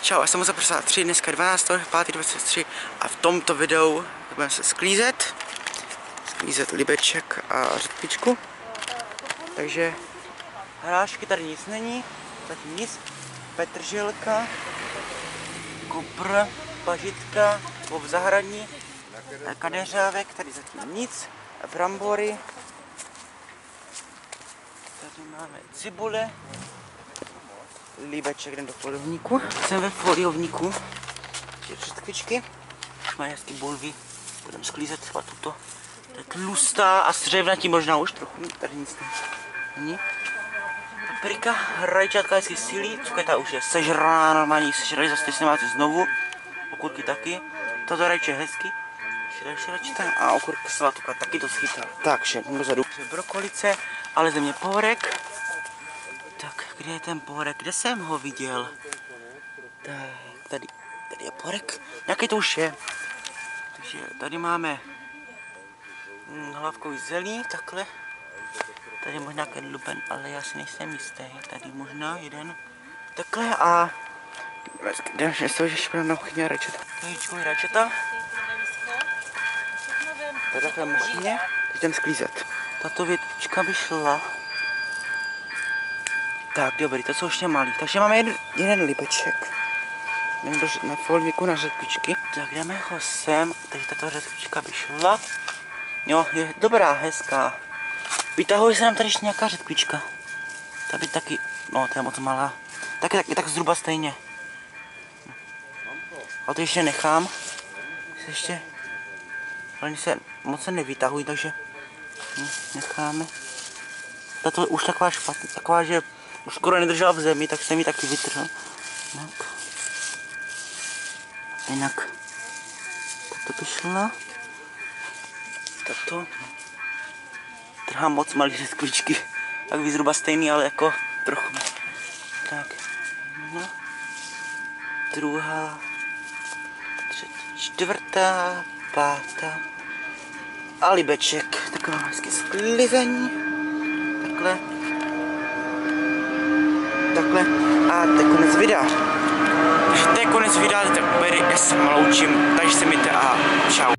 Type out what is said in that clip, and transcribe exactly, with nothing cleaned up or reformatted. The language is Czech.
Čau, já jsem Moza padesát tři, dneska dvanáctého pátého dvacet tři a v tomto videu budeme se sklízet. Sklízet libeček a řepkičku. Takže hrášky tady nic není, zatím nic. Petržilka, kupr, pažitka, v zahradní, kadeřávek, tady zatím nic. Brambory. Tady máme cibule. Líbeček, jdem do foliovníku. Jsem ve foliovníku. Řetkvičky. Už mají hezky bulvy. Budeme sklízet třeba tuto. To je tlustá a střevnatí možná už trochu. Tady nic není. Paprika, rajčatka hezky sílí. Cuketa už je sežraná, normální sežrali, zase si máte znovu. Okurky taky. Toto rajče je hezky. Širečita a okurka svatovka taky to schytá. Takže dozadu. Brokolice, ale země povorek. Tak, kde je ten povorek? Kde jsem ho viděl? Tak, tady, tady je povorek. Nějaký to už je. Takže tady máme hm, hlavkový zelí, takhle. Tady možná kedluben, ale já si nejsem jistý. Tady možná jeden. Takhle a... Jdeme se už ještě na kuchyně rajčata. Kajíčkový rajčata. To je takhle muchyně. Teď jdem sklízet. Tato větvička by šla. Tak, dobrý, to jsou ještě malý. Takže máme jeden, jeden libeček. Jdeme do, na foliovníku na řetkvičky. Tak jdeme ho sem, takže tato řetkvička by šla. Jo, je dobrá, hezká. Vytahuje se nám tady ještě nějaká řetkvička. Ta by taky, no to je moc malá. Taky, taky tak zhruba stejně. A to ještě nechám. Se ještě, oni se moc se nevytahují, takže hm, necháme. Tato už taková špatná, taková, že už skoro nedržela v zemi, tak jsem ji taky vytrhl. Tak. Jinak tato by šla. Tato. Trhám moc malý řetkvičky. Tak ví zhruba stejný, ale jako trochu. Tak. Jedna. Druhá. Třetí. Čtvrtá. Pátá. A libeček. Taková hezky sklizení. Takhle. Takhle a to je konec videa. Takže to je konec videa, tak já se loučím, takže se mějte a čau.